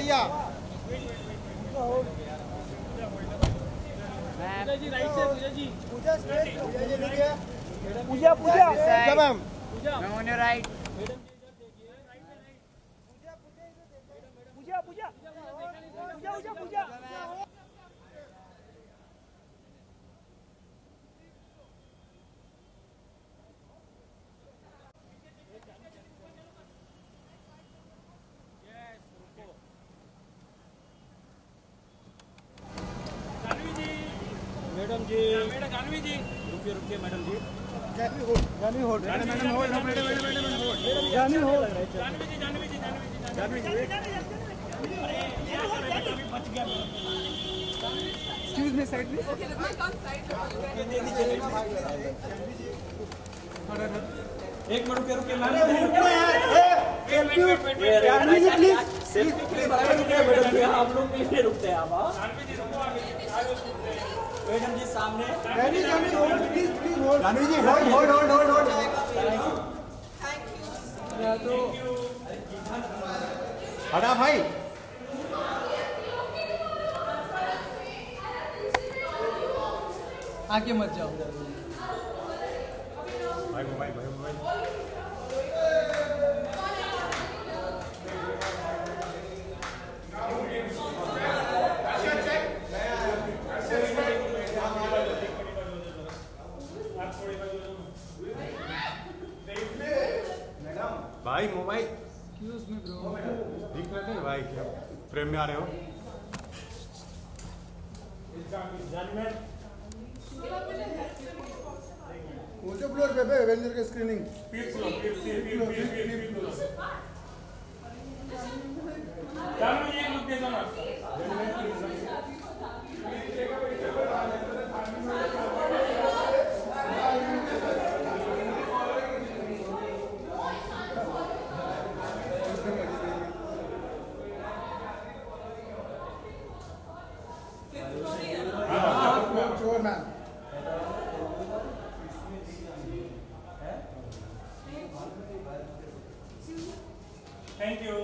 भैया। Pooja ma'am. On your right. Madam ji, madam Janvi ji, रुकिए रुकिए madam ji. Janvi hold Janvi hold Janvi ji बच गया। Excuse me side please. एक मिनट रुकिए मैम। सेल्फी के लिए मैडम जी, आप लोग नहीं रुकते आप। मैडम जी सामने। Janvi ji hold thank you. हटा भाई। आगे मत जाओ। भाई भाई मोबाइल। Excuse me bro. ठीक है भाई, क्या फ्रेम में आ रहे हो? मुझे फ्लोर पे एवेंजर का screening sure ma'am. Thank you.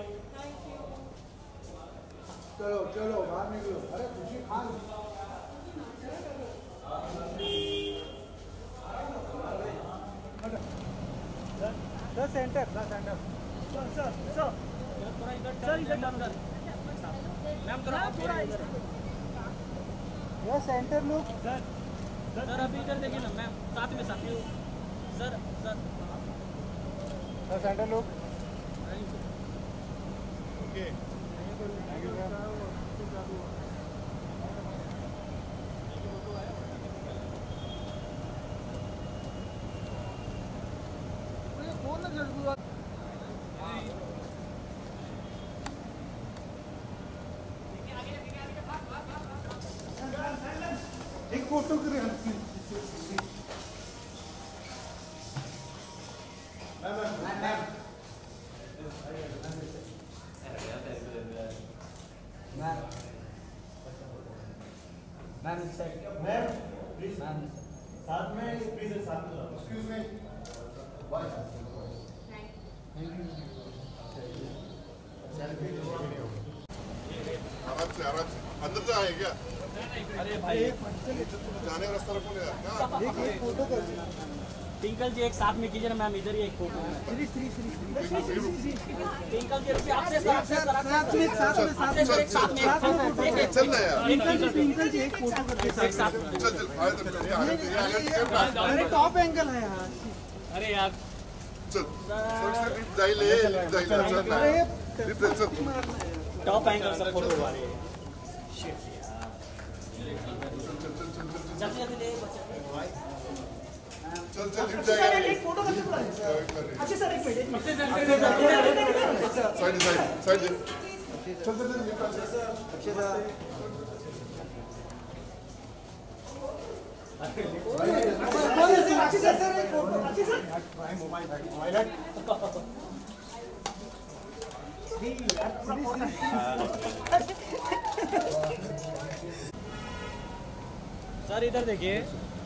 चलो चलो बाहर निकलो। अरे खुशी खान सेंटर सर इधर डाल सर। मैम थोड़ा यह सेंटर लुक सर अभी इधर देखिए ना मैम, साथ में sir centre look. Okay thank you ma'am. एक फोटो करें। मैम प्लीज साथ में प्लीज साथ में एक्सक्यूज मी आराम से अंदर से आए क्या? अरे भाई जाने का रास्ता रखो ना यार। एक फोटो कर। टिंकल जी एक साथ में कीजिए ना मैम, इधर ही एक फोटो। टिंकल जी आपसे चल ना यार। टिंकल जी एक फोटो कर। चल अरे टॉप एंगल है यार। अरे यार चल जाइले चल टॉप एंगल से फोटो आ रही है। चल लिफ्ट जाएगा। अच्छा सर एक मिनट। साइड चल सर इधर देखिए।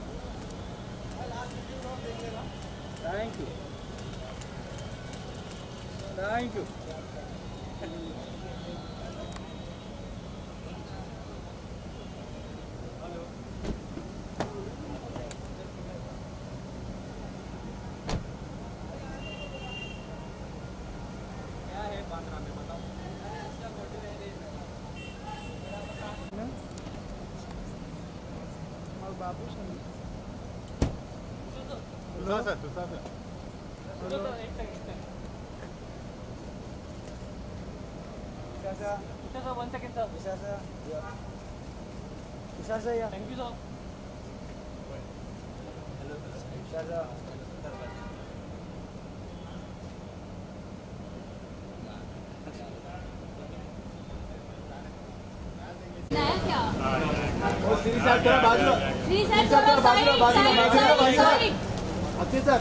Thank you thank you. 1 second sir. Vishal sir या Thank you sir. Shri Saheb थोड़ा बाजूला श्री साहेब थोड़ा बाजूला अक्षय सर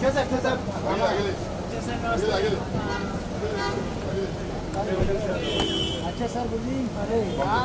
अच्छा सर बोलिए अरे यार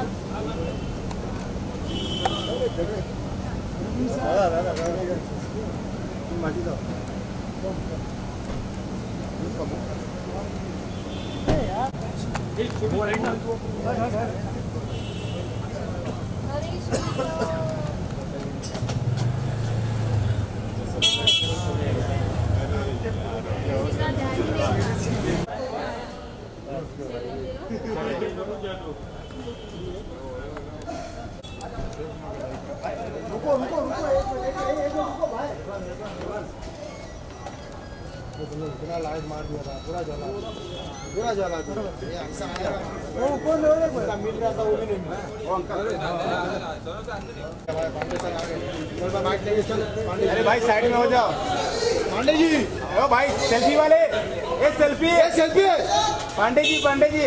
इतना लाइट मार दिया था पूरा जला वो कौन मिल रहा था वो भी नहीं अरे भाई साइड में हो जाओ पांडे जी। ओ भाई सेल्फी वाले, एक सेल्फी पांडे जी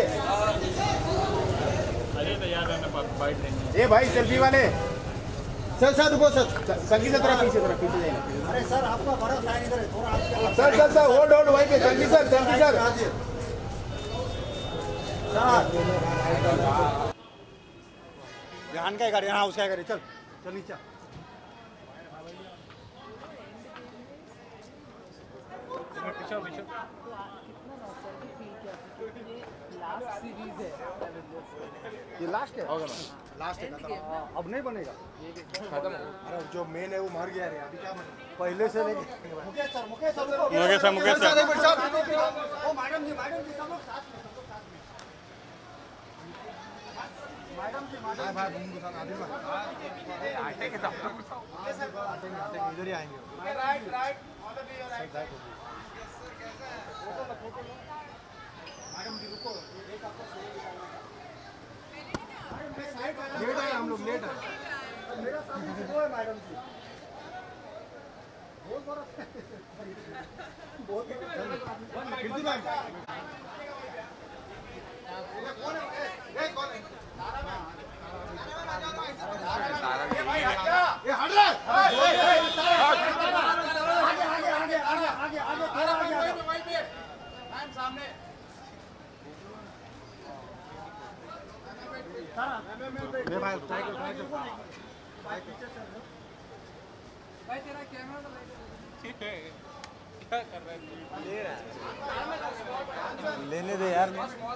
ये भाई सेल्फी वाले सर रुको सर संगीत तरह पीछे जाइए। अरे सर आपका भरोसा है इधर थोड़ा सर होल्ड वहीं पे संगीत सर ध्यान क्या करे यहाँ उसका करे चल नीचे ये लास्ट है लास्ट है अब नहीं बनेगा खत्म। अरे जो मेन है वो मर गया रे अभी क्या बनेगा पहले से लेके मुकेश सर ओ मैडम जी सब लोग साथ में मैडम जी भाई उनको साथ आदिल भाई आते के साथ आते इधर ही आएंगे right all of you right madam ji रुको एक आपको लेट आए हम लोग लेट है मेरा सामने वो है मैडम जी बहुत बड़ा कीर्ति मैम कौन है ये हट रहा आगे वहीं पे मैम सामने भाई तेरा कैमरा क्या कर रहा है लेने दे यार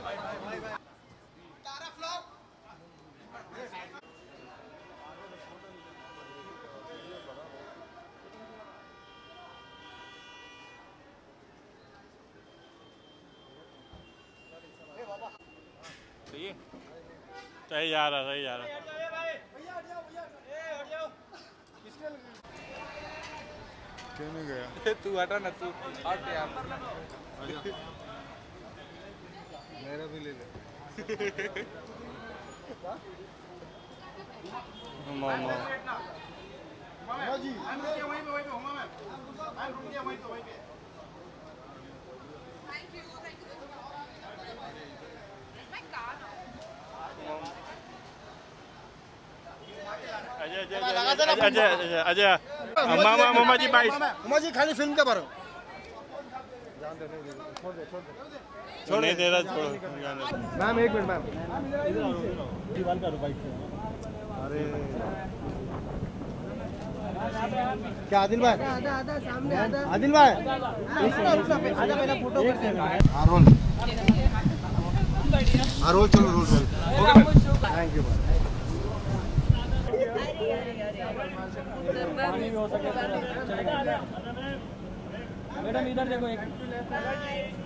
सही जा रहा क्यों नहीं गया तू हटा ना तू हट यार मेरा भी ले ले मामा जी वहीं पे हुमा मैम वहीं पे अजय मामा जी भाई उमा जी खाली फिल्म के बारे में छोड़ नहीं दे रहा छोड़ो मैम एक मिनट मैम दीवार का बाइक अरे क्या आदिल भाई आधा सामने आदिल भाई आधा पहले फोटो करते हैं रोल चलो रोल थैंक यू मैडम इधर देखो एक